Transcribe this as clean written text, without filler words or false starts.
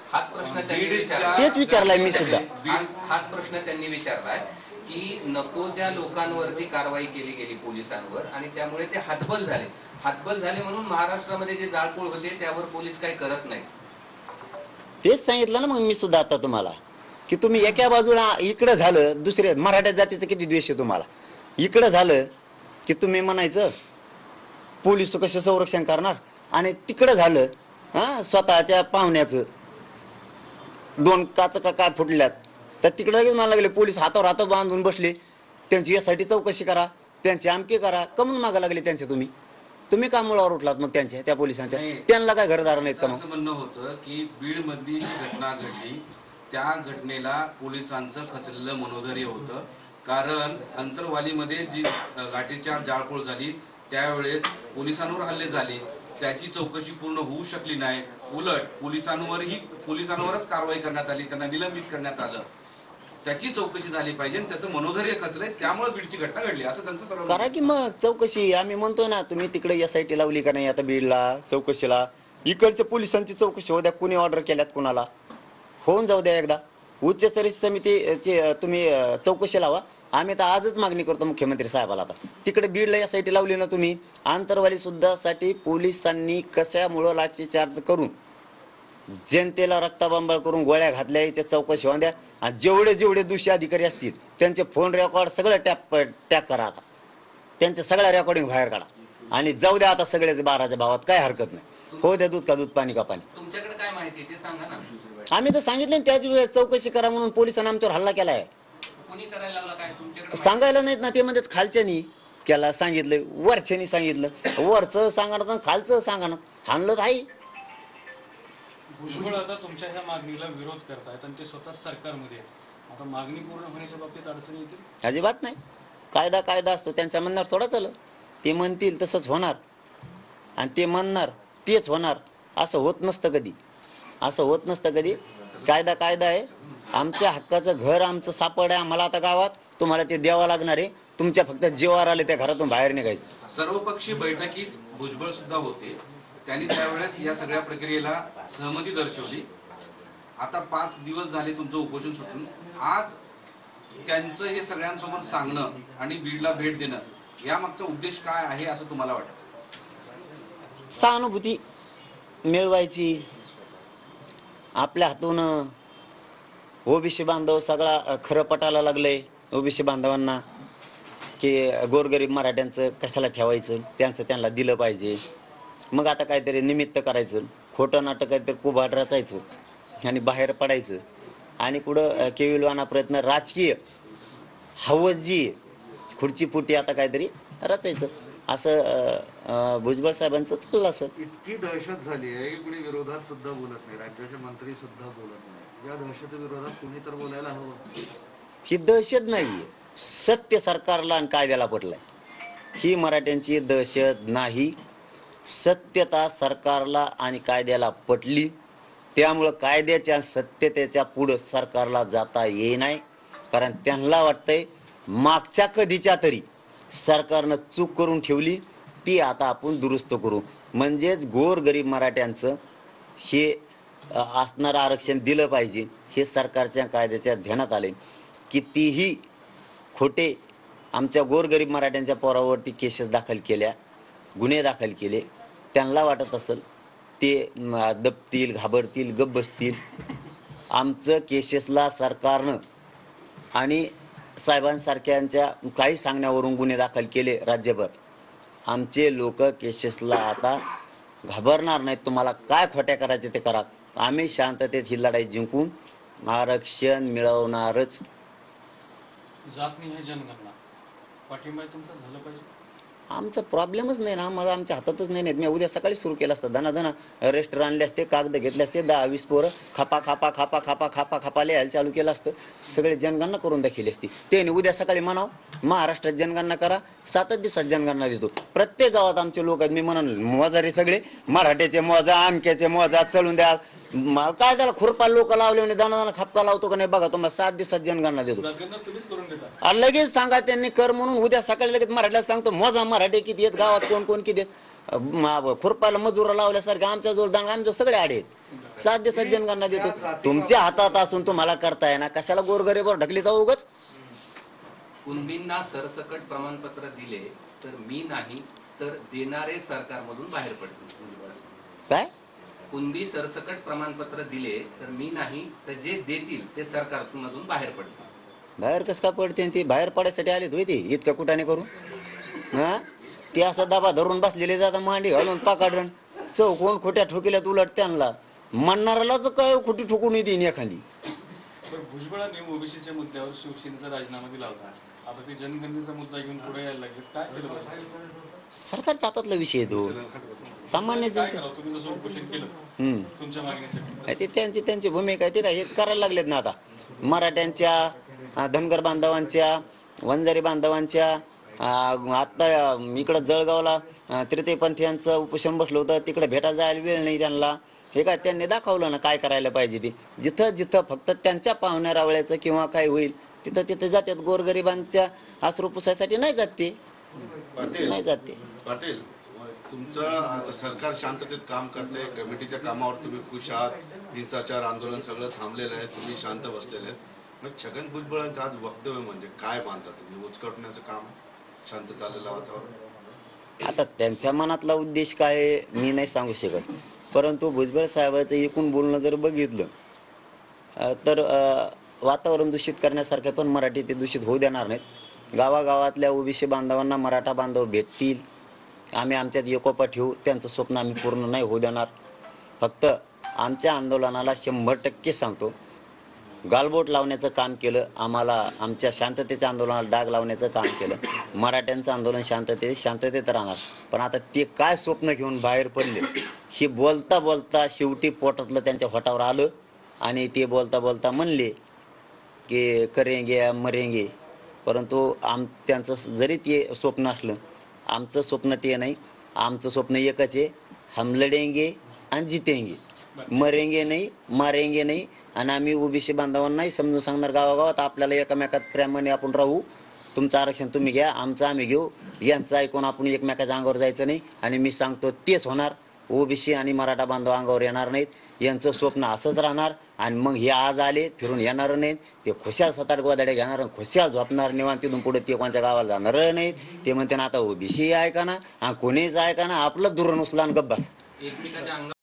हाच प्रश्न त्यांनी विचारला, तेच विचारलाय मी सुद्धा. हाच प्रश्न त्यांनी विचारलाय की नको त्या लोकांवरती कारवाई केली गेली पोलिसांवर आणि त्यामुळे ते हातबल झाले म्हणून महाराष्ट्रामध्ये जे जाळपोळ होते त्यावर पोलीस काही करत नाही. तेच सांगितलं ना मग मी सुद्धा आता तुम्हाला की तुम्ही एका बाजूला इकडं झालं, दुसऱ्या मराठा जातीचं किती द्वेष आहे तुम्हाला. इकडं झालं की तुम्ही म्हणायचं पोलीस कसे संरक्षण करणार, आणि तिकडं झालं स्वतःच्या पाहुण्याचं 2 काच का काय फुटल्यात तर तिकडं लगेच मला लागले पोलीस हातावर हात बांधून बसले, त्यांची यासाठी चौकशी करा, त्यांची आमकी करा. कमून मागा लागले त्यांचे तुम्ही का मुळावर उठलात मग त्यांच्या त्या पोलिसांच्या? त्यांना काय घरदार नाहीत का? मग असं म्हणणं होतं की बीड मधली जी घटना घडली त्या घटनेला पोलिसांचं खचलेलं मनोधैर्य होतं, कारण अंतरवालीमध्ये जी लाठीचार्ज जाळपोळ झाली त्यावेळेस पोलिसांवर हल्ले झाले, त्याची चौकशी पूर्ण होऊ शकली नाही. उलट पोलिसांवरच कारवाई करण्यात आली, त्यांना निलंबित करण्यात आलं. त्याची चौकशी झाली पाहिजे, त्याचं मनोधैर्य खचलंय, त्यामुळे बीडची घटना घडली असं त्यांचं सर्व करा की मग चौकशी. आम्ही म्हणतोय ना, तुम्ही तिकडे SIT लावली का नाही आता बीडला चौकशीला? इकडच्या पोलिसांची चौकशी होऊ द्या, कुणी ऑर्डर केल्यात कुणाला, होऊन जाऊ द्या एकदा. उच्चस्तरीय समितीची तुम्ही चौकशी लावा. आम्ही तर आजच मागणी करतो मुख्यमंत्री साहेबाला. आता तिकडे बीडला SIT लावली ना तुम्ही, आंतरवाली सुद्धा साठी पोलिसांनी कशामुळं लाठीचार्ज करून जनतेला रक्ताबंबाळ करून गोळ्या घातल्या याच्या चौकशी होऊन द्या. आणि जेवढे दोषी अधिकारी असतील त्यांचे फोन रेकॉर्ड सगळं टॅप करा. आता त्यांच्या सगळ्या रेकॉर्डिंग बाहेर काढा आणि जाऊ द्या आता सगळ्याच 12च्या भावात, काय हरकत नाही. हो द्या दूध का दूध, पाणी का पाणी. तुमच्याकडे काय माहिती ते सांगा ना. आम्ही तर सांगितलं त्याच वेळेस चौकशी करा म्हणून पोलिसांनी आमच्यावर हल्ला केलाय. कोणी करायला लागला काय तुमच्याकडे? सांगायला नाहीत ना ते, म्हणजे खालच्यानी केला सांगितलं, वरच्यानी सांगितलं. वरचं सांगणार खालचं सांगणार, हाणलं तर आहे. भुजबळ आता तुमच्या ह्या मागणीला विरोध करतायत आणि ते स्वतः सरकारमध्ये आहेत. आता मागणी पूर्ण होण्याच्या बाबतीत अडचणी येतील? अजिबात नाही. कायदा असतो, त्यांच्या म्हणण्यावर थोडा चाललं. ते म्हणतील तसंच होणार आणि ते म्हणणार तेच होणार, असं होत नसतं कधी. कायदा आहे. आमच्या हक्काचं घर आमचं सापड आहे आम्हाला आता गावात, तुम्हाला ते द्यावं लागणार आहे. तुमच्या फक्त जीवावर आले त्या घरातून बाहेर निघायचं. सर्वपक्षीय बैठकीत भुजबळ सुद्धा होते, त्यांनी त्यावेळेस या सगळ्या प्रक्रियेला सहमती दर्शवली. आता 5 दिवस झाले तुमचं उपोषण सुटून, आज त्यांचं हे सगळ्यांसमोर सांगणं आणि बीडला भेट देणं यामागचा उद्देश काय आहे असं तुम्हाला वाटतं? सहानुभूती मिळवायची. आपल्या हातून OBC बांधव सगळा खरं पटायला लागलंय OBC बांधवांना की गोरगरीब मराठ्यांचं कशाला ठेवायचं, त्यांना दिलं पाहिजे. मग आता काहीतरी निमित्त करायचं, खोटं नाटक काहीतरी कुभाड रचायचं आणि बाहेर पडायचं आणि कुठं केविलवाना प्रयत्न, राजकीय हवस जी खुर्चीपुटी आता काहीतरी रचायचं, असं भुजबळ साहेबांचं चाललं असं. इतकी दहशत झाली आहे की कुणी विरोधात सुद्धा बोलत नाही, राज्याचे मंत्री सुद्धा बोलत नाही. या दहशती विरोधात कुणी तर बोलायला हवं. ही दहशत नाहीये, सत्य सरकारला आणि कायद्याला पटलंय. ही मराठ्यांची दहशत नाही, सत्यता सरकारला आणि कायद्याला पटली. त्यामुळं कायद्याच्या सत्यतेच्या पुढं सरकारला जाता येई नाही. कारण त्यांना वाटतंय मागच्या कधीच्या तरी सरकारनं चूक करून ठेवली, ती आता आपण दुरुस्त करू. म्हणजेच गोरगरीब मराठ्यांचं हे असणारं आरक्षण दिलं पाहिजे हे सरकारच्या कायद्याच्या ध्यानात आले. कितीही खोटे आमच्या गोरगरीब मराठ्यांच्या पोरावरती केसेस दाखल केल्या, गुन्हे दाखल केले, त्यांना वाटत असेल ते दबतील, घाबरतील, गप्प बसतील. आमचं केसेसला सरकारनं आणि साहेबांसारख्यांच्या काही सांगण्यावरून गुन्हे दाखल केले राज्यभर. आमचे लोक केसेसला आता घाबरणार नाहीत. तुम्हाला काय खोट्या करायचे ते करा, आम्ही शांततेत ही लढाई जिंकून आरक्षण मिळवणारच. जातनिहाय जनगणना पाठिंबा तुमचा झालं पाहिजे. आमचा प्रॉब्लेमच नाही ना, आम्हाला आमच्या हातातच नाही. मी उद्या सकाळी सुरू केलं असतं. धना रेस्टर आणले असते, कागद घेतले असते, 10-20 पोरं खापा लिहायला चालू केलं असतं. सगळे जनगणना करून दाखवली असती. त्याने उद्या सकाळी म्हणावं महाराष्ट्रात जनगणना करा, 7 दिवसात जनगणना देतो. प्रत्येक गावात आमचे लोक आहेत. मी म्हणाल मोजारे सगळे मराठ्याचे मोजा, आमक्याचे मोजा, चलून द्या. काय त्याला खुरपा लोक लावले म्हणे, दाना खापका लावतो का नाही बघा, तुम्हाला 7 दिवसात जनगणना देतो. लगेच सांगा त्यांनी कर म्हणून. उद्या सकाळी लगेच मराठ्याला सांगतो मोजा मराठी किती आहेत, गावात कोण किती आहेत. खुरपायला मजुरा लावल्यासारखे आमच्या जवळ दांडगा, आमच्या सगळे आडे आहेत. 7 दिवसात जनगणना देतो. तुमच्या हातात असून तुम्हाला करताय ना, कशाला गोरगरीबावर ढकली जाऊ उगाच? कुणबींना सरसकट प्रमाणपत्र दिले तर मी नाही तर देणारे सरकारमधून बाहेर पडतील. भुजबळ. काय कुणबी सरसकट प्रमाणपत्र दिले तर मी नाही तर जे देतील ते सरकारमधून बाहेर पडतील. बाहेर कसं का पडते? ती बाहेर पडायसाठी आलेत होय ते इतकं कुठाने करून? हा, ते असं दाबा धरून बसलेले जाता मांडी घालून पाकाडून चौकोन खोट्या ठोकील्यात उलट त्यांना म्हणणारालाच काय खोटी ठोकून येते एखादी. पण भुजबळांनी ओबीसीच्या मुद्द्यावर शिवसेनेचा राजीनामा दिला होता. आता ते जनगणनेचा मुद्दा घेऊन पुढे यायला लागलेत. काय केलं पाहिजे? सरकारच्या हातातला विषय आहे तो. सामान्य काय जनते करावं? तुम्ही जसं उपोषण केलं तुमच्या मागणीसाठी, ते त्यांची भूमिका आहे. ते काय हे करायला लागलेत ना आता. मराठ्यांच्या, धनगर वंजारी बांधवांच्या, आत्ता इकडं जळगावला तृतीयपंथीयांचं उपोषण बसलं होतं, तिकडे भेटायला जायला वेळ नाही त्यांना. हे काय त्यांनी दाखवलं ना काय करायला पाहिजे ते. जिथं जिथं फक्त त्यांच्या पाहुण्या रावळ्याचं किंवा काय होईल तिथं तिथं जातात. गोरगरिबांच्या अश्रू पुसायसाठी नाही जात ते, नाही जात ते. पाटील, तुमचं आता सरकार शांततेत काम करते, कमिटीच्या कामावर तुम्ही खुश आहात, हिंसाचार आंदोलन सगळं थांबलेलं आहे, तुम्ही शांत बसलेले आहेत. मग छगन भुजबळांचं आज वक्तव्य म्हणजे काय मानता तुम्ही? उचकटण्याचं काम, शांत चाललेलं वातावरण? आता त्यांच्या मनातला उद्देश काय आहे, मी नाही सांगू शकत. परंतु भुजबळ साहेबाचं एकूण बोलणं जर बघितलं तर वातावरण दूषित करण्यासारखं, पण मराठी ते दूषित होऊ देणार नाहीत. गावागावातल्या ओबीसी बांधवांना मराठा बांधव भेटतील, आम्ही आमच्यात एकोपा ठेवू, त्यांचं स्वप्न आम्ही पूर्ण नाही होऊ देणार. फक्त आमच्या आंदोलनाला 100% सांगतो, गालबोट लावण्याचं काम केलं आम्हाला, आमच्या शांततेच्या आंदोलनाला डाग लावण्याचं काम केलं. मराठ्यांचं आंदोलन शांततेत राहणार. पण आता ते काय स्वप्न घेऊन बाहेर पडले हे बोलता बोलता शेवटी पोटातलं त्यांच्या होटावर आलं आणि ते बोलता बोलता म्हणले की करेंगे मरेंगे. परंतु त्यांचं जरी ते स्वप्न असलं, आमचं स्वप्न ते नाही. आमचं स्वप्न एकच आहे, हम लढेंगे आणि जितेंगे, मरेंगे नाही, मारेंगे नाही. आणि आम्ही ओबीसी बांधवांनाही समजून सांगणार गावागावात, आपल्याला एकमेकात प्रेमाने आपण राहू. तुमचं आरक्षण तुम्ही घ्या, आमचं आम्ही घेऊ. यांचं ऐकून आपण एकमेकाच्या अंगावर जायचं नाही. आणि मी सांगतो तेच होणार. ओबीसी आणि मराठा बांधव अंगावर येणार नाहीत. यांचं स्वप्न असंच राहणार. आणि मग हे आज आले फिरून येणार नाहीत. ते खुशाल 7-8 गोदाड्या घेणार, खुशाल झोपणार निवांत. तिथून पुढे ते कोणत्या गावाला जाणार नाहीत. ते म्हणते ना आता ओबीसी ऐका ना, कोणीच ऐका ना, आपलं दुरण उचला आणि गप्प बस. एकमेकाच्या अंगावर